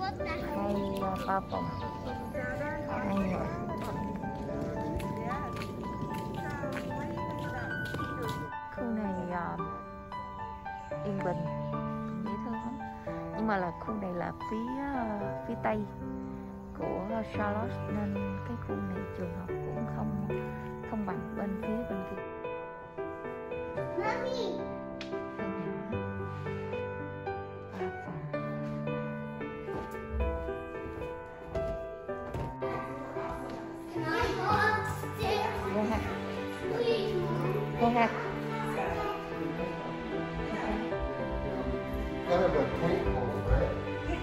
Hay 3 phòng, 2 người. Khu này yên bình, dễ thương lắm. Nhưng mà là khu này là phía tây của Charlotte nên cái khu này trường học cũng không bằng bên kia. Mami. Go ahead. Kind of a quaint home, right?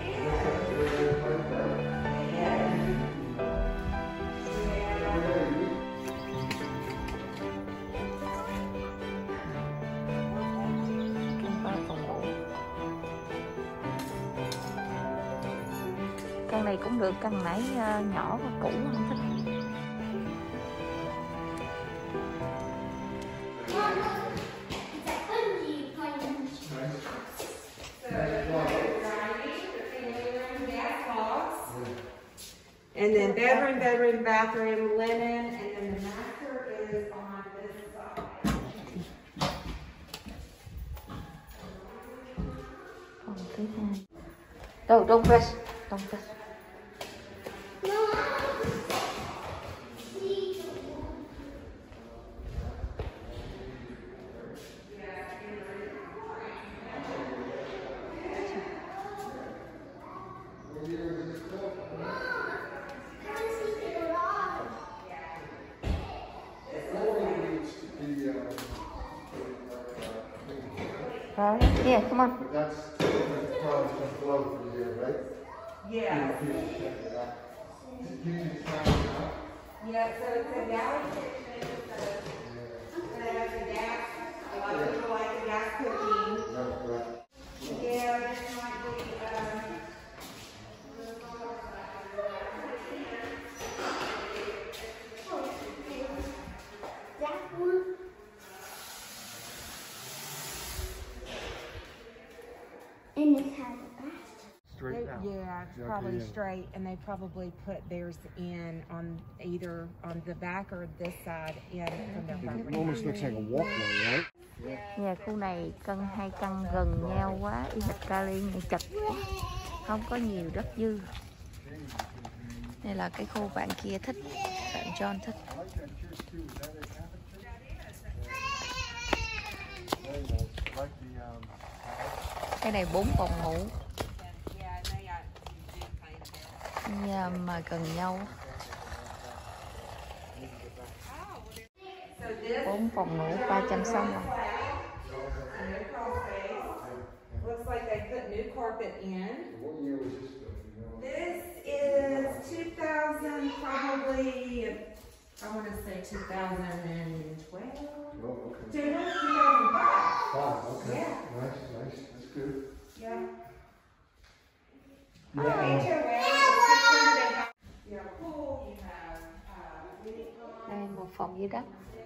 Căn này cũng được, căn nãy nhỏ và cũ không thích. And then bedroom, bathroom, linen, and then the master is on this side. Phòng thứ hai. Don't press. Right? Yeah, come on. But that's probably some flow through here, right? Yeah. Yeah, so it's a galley kitchen. So it has a gas. A lot of people like the gas cooking. Yeah, this might be. And it has a bath. Straight down. Yeah, it's probably straight, and they probably put theirs in on either on the back or this side in from their property. It almost looks like a walkway, right? Nhà khu này hai căn gần nhau quá, y hệt Cali này chật, không có nhiều đất dư. Đây là cái khu bạn kia thích, bạn John thích. Cái này 4 phòng ngủ. Nhà mà gần nhau. 4 phòng ngủ 360. Looks like they put new carpet in. This is 2000, probably, I want to say 2012. Oh, okay. 2005. Okay. Yeah. Nice. That's good. Yeah. Yeah. You have a pool, you have Đây một phòng dưới đất.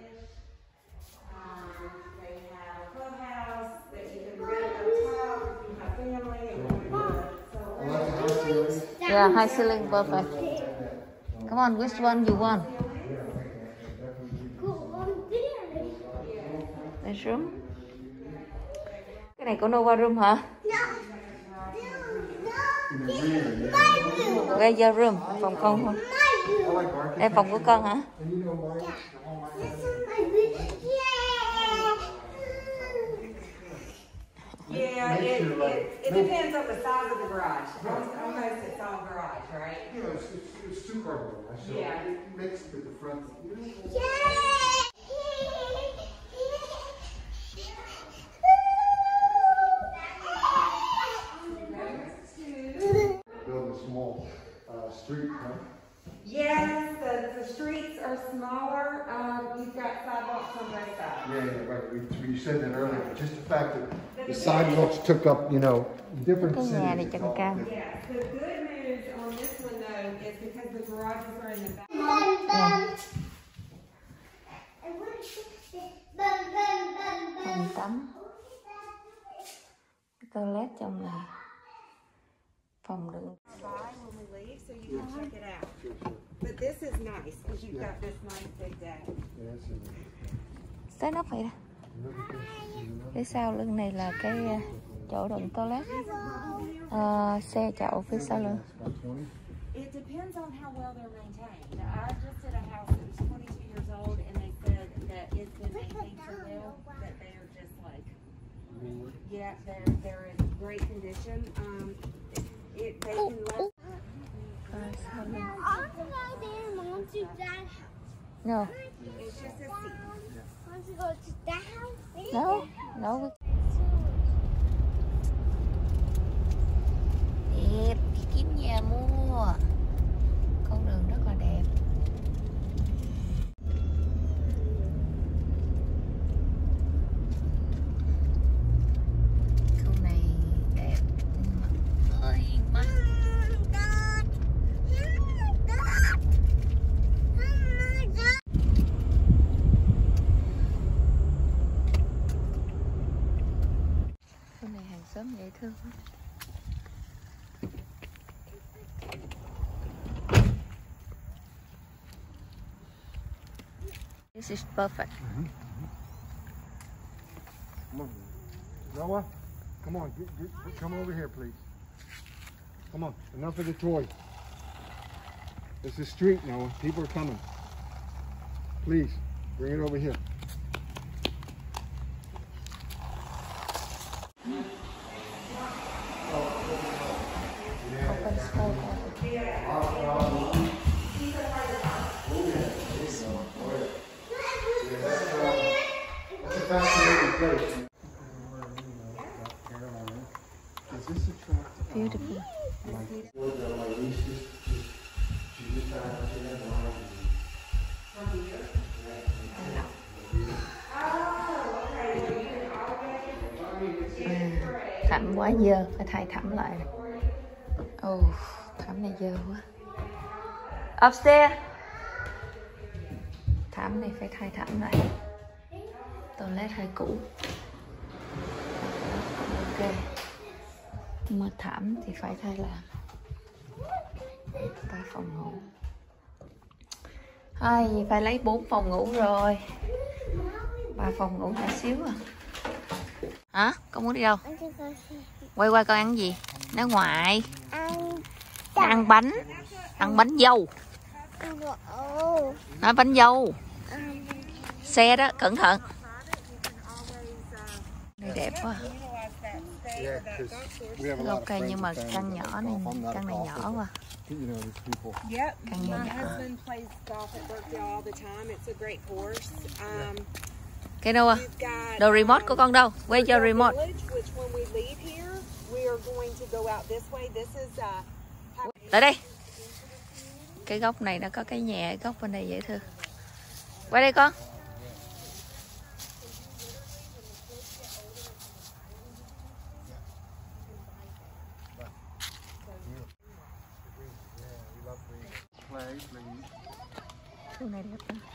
they have a clubhouse that you can rent up top if you have family and Yeah, high ceiling, perfect. Come on, which one you want? This room? Cái này có Nova room hả? Where's your room? Phòng con không? Đây phòng của con hả? yeah, it depends on the size of the garage. Almost it's all garage, right? Yeah, it's two car garage, so Yeah. it makes it the front. Build a small street, huh? Yes, the streets are smaller. You've got sidewalks on both sides. Yeah, right. You said that earlier. Just the fact that the sidewalks took up, different Cái nhà này cities. chân cao. Yeah, the good news on this one though is because the garages are in the back. Phòng tắm. Toilet trong này. Phòng đựng. Buy when we leave, so you can check it out. But this is nice because you've got this nice big deck. Tới nóc vậy đó. Phía sau lưng này là cái chỗ đựng toilet. Xe chậu phía sau lưng. It depends on how well they're maintained. I just did a house that was 22 years old, and they said that it's been maintained so well that they are just like, yeah, they're in great condition. They can last. No. It's just a seat. Want to go to that house? No. No. Đẹp, đi kiếm nhà mua. Con đường rất là đẹp. Khu này đẹp nhưng mà hơi mắc. Khu này hàng xóm dễ thương quá. This is perfect. Come on. Noah, come on. Come over here, please. Come on. Enough of the toys. It's the street, Noah. People are coming. Please, bring it over here. Open space. Beautiful. Thảm quá dơ, phải thay thảm lại. Thảm này dơ quá. Upstairs. Thảm này phải thay thảm lại. Toilet hơi cũ. Ok. Nhưng mà thảm thì phải thay làm. 3 phòng ngủ. Phải lấy 4 phòng ngủ rồi. 3 phòng ngủ nhỏ xíu à. Hả? Con muốn đi đâu? Quay qua con ăn gì? Nó ngoài. Ăn bánh. Ăn bánh dâu. Nói bánh dâu. Xe đó, cẩn thận. Này đẹp quá. Gốc cây nhưng mà căn nhỏ này, căn này nhỏ quá. Yep. Căn nhà My nhỏ. husband plays golf at Berkeley all the time. It's a great course. Cái đâu à? We've got, Đồ remote của con đâu? Where's your remote? Village, which when we leave here, we are going to go out this way. This is Tới đây. Cái góc này nó có cái nhà, góc bên đây dễ thương. Qua đây con. Khu này đẹp lắm.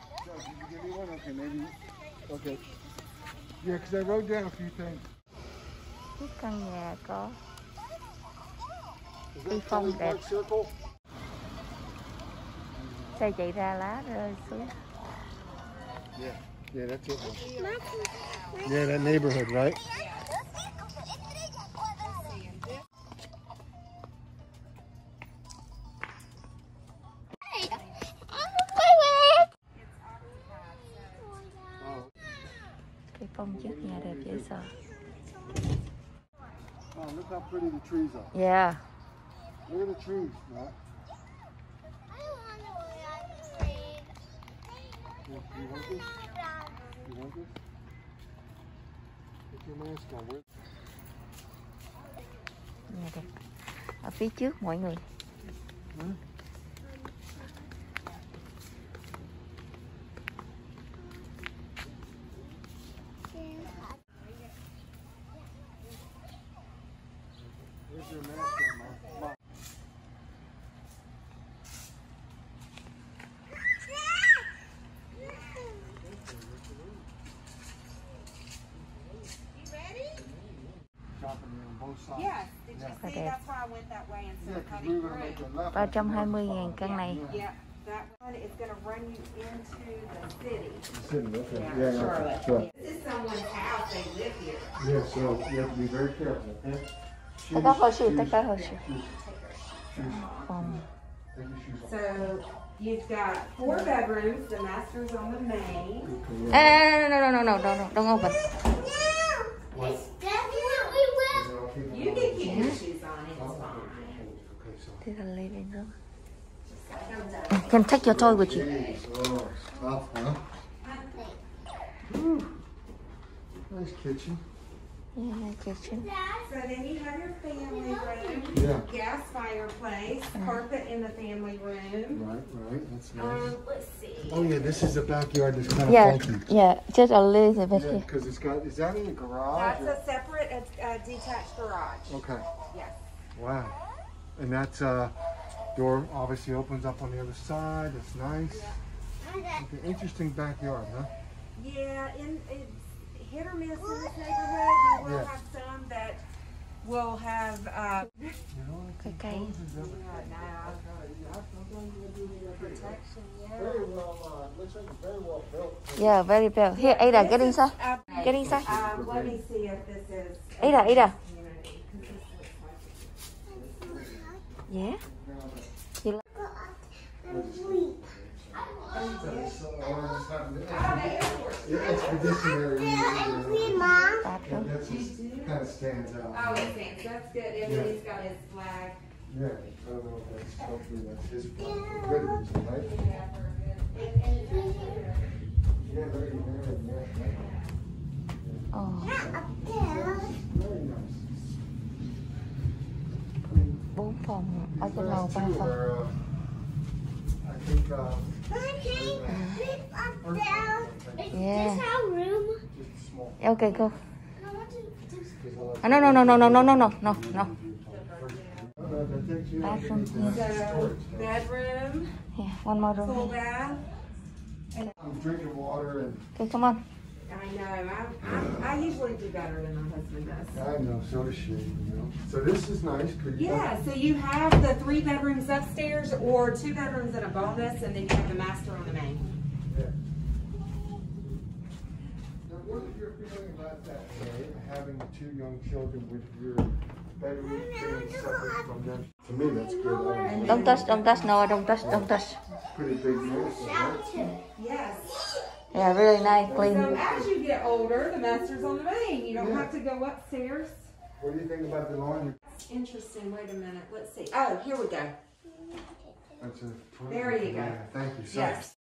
Okay. Yeah, because I wrote down a few things. Cái căn nhà có Is đi that phong Kelly's đẹp. White Circle? Xe chạy ra lá rơi xuống. Yeah, that's it. Yeah, that neighborhood, right? Cái phong trước nhà đẹp dễ sợ. Oh, look how pretty the trees are. Yeah. Look at the trees, right? You want this? You want this? Put your mask on. Nhà đẹp. Ở phía trước mọi người. Where's your mask on, Mom? You ready? Dropping it on both sides. Yes. Did you Yeah. see? That's why I went that We're gonna make a left. 320.000 căn này. Yeah, that one is gonna run you into the city. City, okay. Yeah, Yeah, Charlotte. sure. This is someone's house, they live here. Yeah, so you have to be very careful, okay? Tất cả hồi sự, tất cả hồi sự. Phòng. Take your shoes off. So you've got 4 bedrooms, the master's on the main. No, don't open. What? It's definitely will. You can keep your shoes on, it's fine. Okay, so. This is a living room. Can take your toy with you. Oh, tough, huh? Nice kitchen. Yeah, kitchen. So then you have your family room, Yeah. gas fireplace, carpet in the family room. Right, that's nice. Let's see. Oh yeah, this is the backyard that's kind of Yeah, funky. yeah, just a little bit Yeah, here. because it's got, is that in the garage? That's a separate detached garage. Okay, Yes. wow. And that's, door obviously opens up on the other side, that's nice. Okay, interesting backyard, huh? Yeah, it's hit or miss in this neighborhood. You will Yeah. have some that will have. You know, Cái cây. Protection, yeah. Very well, looks like it's very well built. Yeah, very well. Here, Ada, get inside. Get inside. Let me see if this is. Ada. Community, 'cause this looks like it's- Yeah. Expeditionary. Bathroom. That just kind of stands out. Oh, it stands. That's good. Everybody's got his flag. Yeah, I don't know if that's, hopefully that's his flag for good reason, right? Yeah, for good. Yeah, very, very, Oh, very nice. 4 phòng ở These trên lầu last 3 two phòng. are, I think, Yeah. This our room. just small. Okay, go. I want to do No. That takes you Bathroom, into So, storage. bedroom, Yeah, one more full room. bath. I'm drinking water and Okay, come on. I know. I usually do better than my husband does. I know, so does she, you know. So this is nice. Could you Yeah, so you have the 3 bedrooms upstairs or 2 bedrooms and a bonus, and then you have the master on the main. Yeah. Now, what is your feeling about that, Ray, having 2 young children with your bedroom being separate from them? To me, that's good. I mean, Don't touch, no, don't touch. pretty big notice, right? Yes. Yeah, really nice, So clean. as you get older, the master's on the main. You don't have to go upstairs. What do you think about the laundry? Interesting. Wait a minute. Let's see. Oh, here we go. That's a There you go. Yeah, thank you. Sorry. Yes.